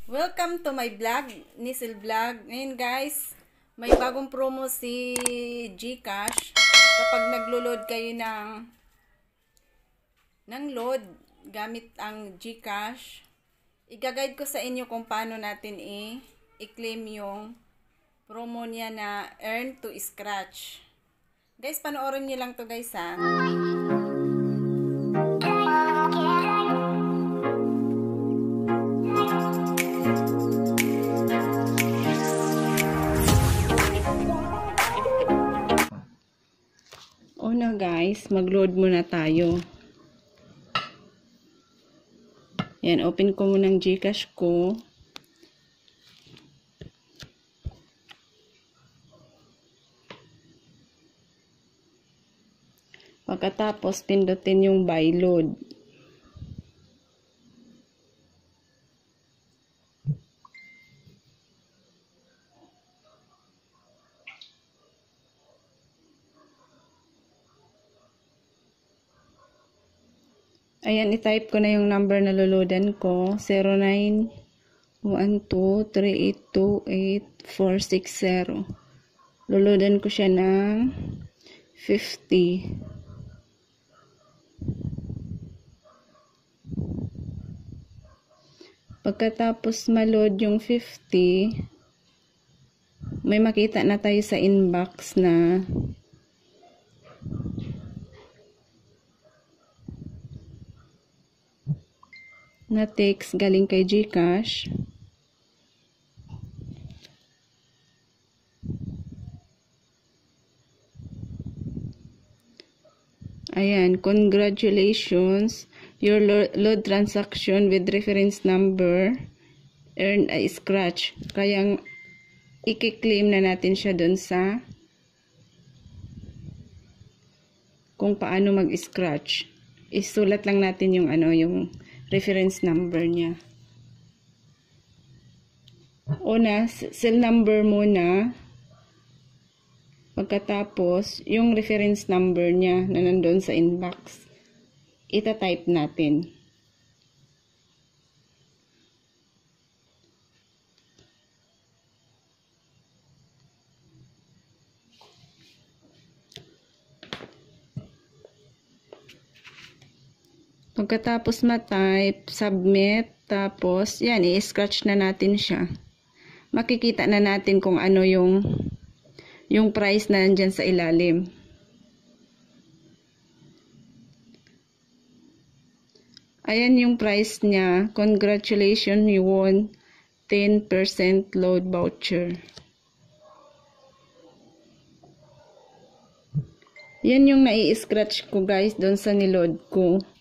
Welcome to my vlog, Nisil Vlog. Ngayon guys, may bagong promo si GCash. Kapag naglo-load kayo ng load gamit ang GCash, i-guide ko sa inyo kung paano natin i-claim yung promo niya na Earn to Scratch. Guys, panoorin niyo lang to guys ha. Una guys, mag-load muna tayo. Yan, open ko muna ang GCash ko. Pagkatapos, pindutin yung buy load. Ayan, i-type ko na yung number na luludan ko. 0912382840. Luludan ko siya ng 50. Pagkatapos ma-load yung 50, may makita na tayo sa inbox na text galing kay GCash. Ayan, congratulations. Your load transaction with reference number earned a scratch. Kaya i-claim na natin siya dun sa kung paano mag-scratch. Isulat lang natin yung yung reference number niya. Una, cell number muna. Pagkatapos, yung reference number niya na nandun sa inbox, ita-type natin. Pagkatapos ma-type, submit, tapos, yan, i-scratch na natin siya. Makikita na natin kung ano yung price na nandyan sa ilalim. Ayan yung price niya. Congratulations, you won 10% load voucher. Yan yung nai-scratch ko guys doon sa niload ko.